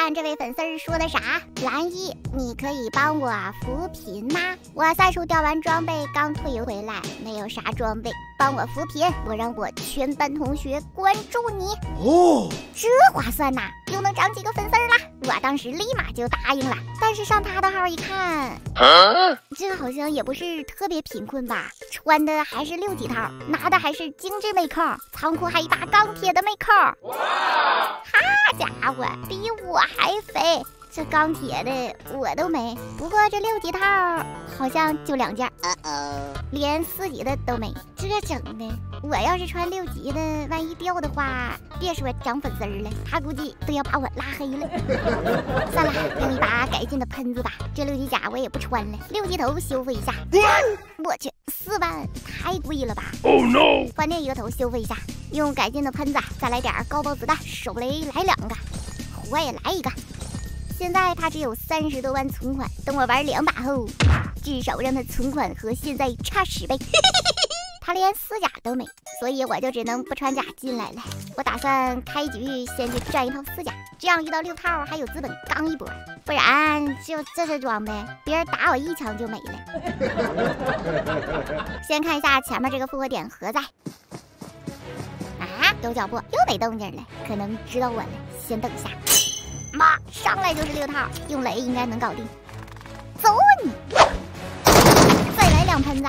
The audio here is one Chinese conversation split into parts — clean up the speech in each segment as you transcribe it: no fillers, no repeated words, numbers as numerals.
看这位粉丝说的啥？蓝一，你可以帮我扶贫吗？我赛数掉完装备刚退游回来，没有啥装备，帮我扶贫，我让我全班同学关注你。哦，这划算呐，又能涨几个粉丝了。我当时立马就答应了，但是上他的号一看，这好像也不是特别贫困吧？穿的还是6级套，拿的还是精致妹扣，仓库还一把钢铁的妹扣。好家伙，比我还肥！这钢铁的我都没，不过这6级套好像就2件，连4级的都没，这整的，我要是穿6级的，万一掉的话，别说涨粉丝了，他估计都要把我拉黑了。算了，用一把改进的喷子吧，这6级甲我也不穿了，6级头修复一下。我去，4万太贵了吧 ？Oh no！ 换另一个头修复一下，用改进的喷子，再来点高爆子弹，手雷来2个，火也来1个。现在他只有30多万存款，等我玩2把后，至少让他存款和现在差10倍。他连4甲都没，所以我就只能不穿甲进来了。我打算开局先去赚一套4甲，这样遇到6套还有资本刚一波，不然就这些装备，别人打我1枪就没了。先看一下前面这个复活点何在。啊，有脚步，又没动静了，可能知道我了，先等一下。妈，上来就是6套，用雷应该能搞定。走你！再来2喷子。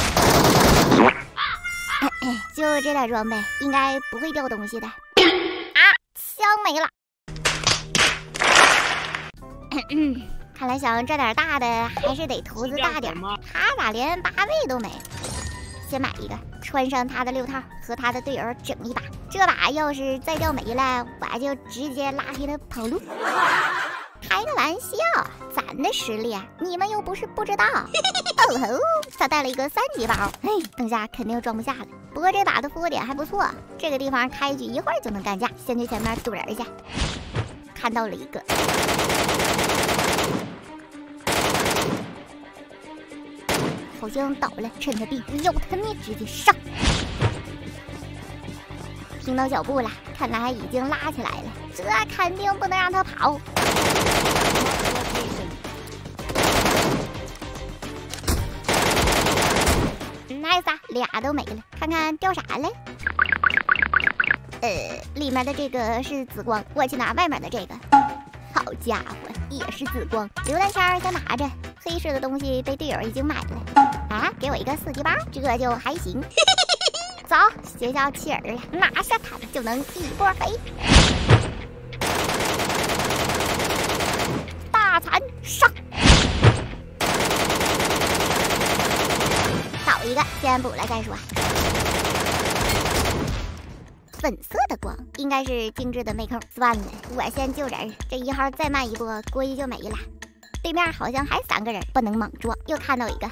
就这点装备，应该不会掉东西的。啊，枪没了。看来想赚点大的，还是得投资大点。他咋连8位都没？先买一个，穿上他的6套，和他的队友整一把。这把要是再掉没了，我就直接拉黑他跑路。开个玩笑，咱的实力你们又不是不知道。哦吼，他带了一个3级包，嘿，等下肯定装不下了。不过这把的复活点还不错，这个地方开局一会儿就能干架。先去前面堵人去，看到了一个。好像倒了，趁他病，要他命，直接上。听到脚步了，看来已经拉起来了，这肯定不能让他跑。nice 啊，2都没了，看看掉啥了。里面的这个是紫光，我去拿外面的这个。好家伙，也是紫光，榴弹枪先拿着，黑色的东西被队友已经买了。啊，给我一个4级包，这就还行。走，学校弃人了，拿下他们就能一波飞。大残上，倒一个，先补了再说。粉色的光应该是精致的妹扣，算了，我先救人，这1号再慢一波，估计就没了。对面好像还3个人，不能莽撞。又看到一个。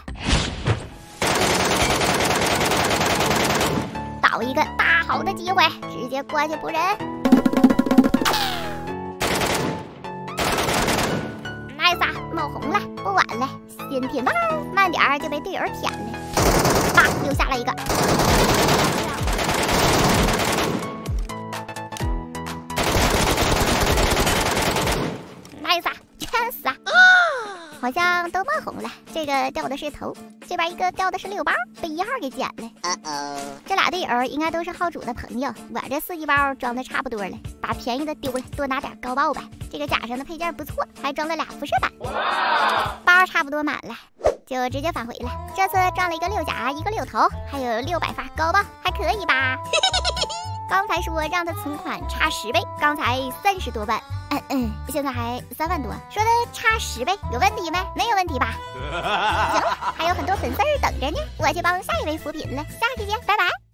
倒一个大好的机会，直接过去补人。nice 啊，冒红了，不晚了，先舔包，慢点儿就被队友舔了。啊，又下来一个。nice 啊，全死啊！好像都冒红了，这个掉的是头，这边一个掉的是6包，被1号给捡了。这俩队友应该都是号主的朋友。我这4级包装的差不多了，把便宜的丢了，多拿点高爆吧。这个甲上的配件不错，还装了俩辐射板。包差不多满了，就直接返回了。这次装了一个6甲，一个6头，还有600发高爆，还可以吧？刚才说让他存款差10倍，刚才30多万。现在还3万多，说的差10倍，有问题没？没有问题吧？行了，还有很多粉丝等着呢，我去帮下一位扶贫了，下期见，拜拜。